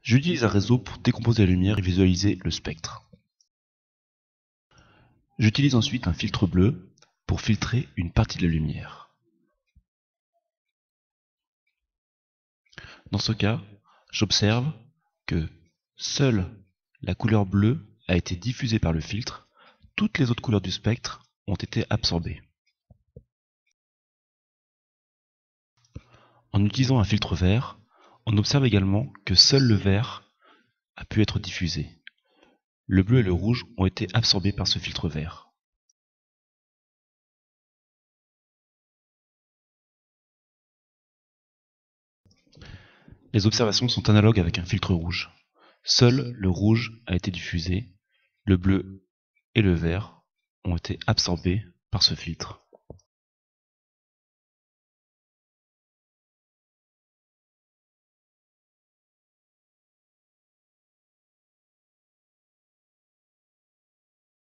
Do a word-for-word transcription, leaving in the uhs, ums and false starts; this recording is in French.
J'utilise un réseau pour décomposer la lumière et visualiser le spectre. J'utilise ensuite un filtre bleu pour filtrer une partie de la lumière. Dans ce cas, j'observe que seule la couleur bleue a été diffusée par le filtre, toutes les autres couleurs du spectre ont été absorbées. En utilisant un filtre vert, on observe également que seul le vert a pu être diffusé. Le bleu et le rouge ont été absorbés par ce filtre vert. Les observations sont analogues avec un filtre rouge. Seul le rouge a été diffusé, le bleu et le vert ont été absorbés par ce filtre.